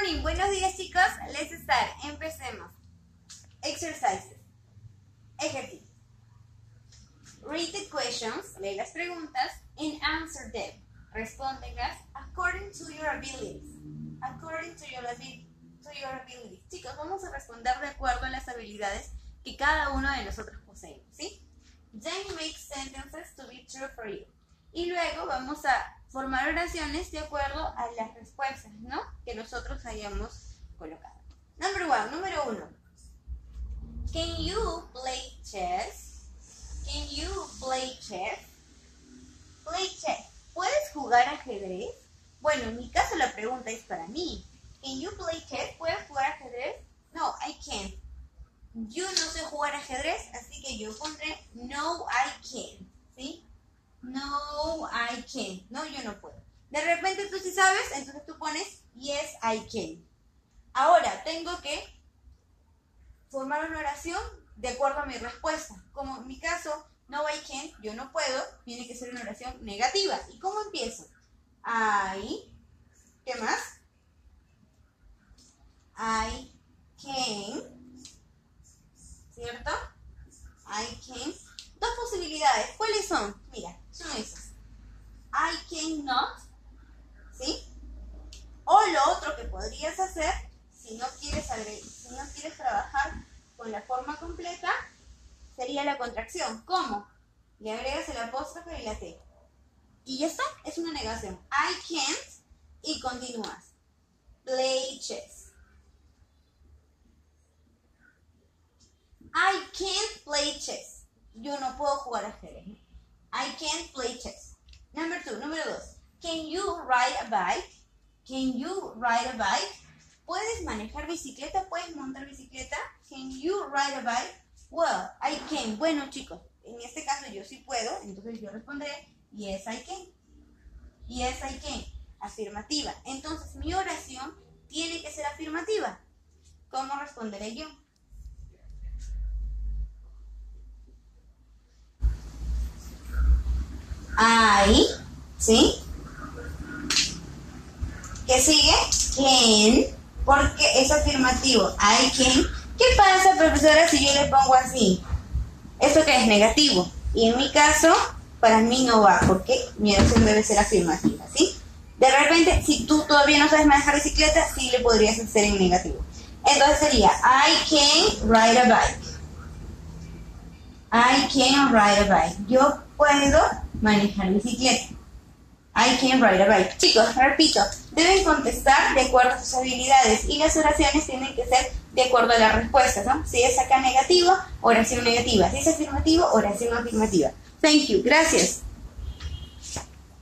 morning, buenos días chicos, let's start, empecemos. Exercises, ejercicios. Read the questions, lee las preguntas, and answer them. Respóndelas according to your abilities. According to your abilities. Chicos, vamos a responder de acuerdo a las habilidades que cada uno de nosotros poseemos, ¿sí? Then make sentences to be true for you. Y luego vamos a formar oraciones de acuerdo a las respuestas, ¿no?, que nosotros hayamos colocado. Número uno. Can you play chess? Can you play chess? Play chess. ¿Puedes jugar ajedrez? Bueno, en mi caso la pregunta es para mí. Can you play chess? ¿Puedes jugar ajedrez? No, I can't. Yo no sé jugar ajedrez, así que yo pondré no, I can't, ¿sí? No, I can't. No, yo no puedo. De repente tú sí sabes, entonces tú pones yes, I can. Ahora, tengo que formar una oración de acuerdo a mi respuesta. Como en mi caso, no, I can't, yo no puedo, tiene que ser una oración negativa. ¿Y cómo empiezo? I, ¿qué más? I can, ¿cierto? I can. Dos posibilidades. ¿Cuáles son? Mira, son esas. I cannot, ¿sí? O lo otro que podrías hacer, si no quieres trabajar con la forma completa, sería la contracción. ¿Cómo? Le agregas el apóstrofe y la T. Y ya está, es una negación. I can't y continúas. Play chess. I can't play chess. Yo no puedo jugar ajedrez. I can't play chess. Número 2. Can you ride a bike? Can you ride a bike? ¿Puedes manejar bicicleta? ¿Puedes montar bicicleta? Can you ride a bike? Well, I can. Bueno, chicos, en este caso yo sí puedo, entonces yo responderé yes, I can. Yes, I can. Afirmativa. Entonces mi oración tiene que ser afirmativa. ¿Cómo responderé yo? I, ¿sí? ¿Qué sigue? Can, porque es afirmativo. I can. ¿Qué pasa, profesora, si yo le pongo así? ¿Esto qué es? Negativo. Y en mi caso, para mí no va, porque mi oración debe ser afirmativa, ¿sí? De repente, si tú todavía no sabes manejar bicicleta, sí le podrías hacer en negativo. Entonces sería, I can ride a bike. I can ride a bike. Yo puedo manejar bicicleta. I can ride a bike. Chicos, repito, deben contestar de acuerdo a sus habilidades y las oraciones tienen que ser de acuerdo a las respuestas, ¿no? Si es acá negativo, oración negativa. Si es afirmativo, oración afirmativa. Thank you. Gracias.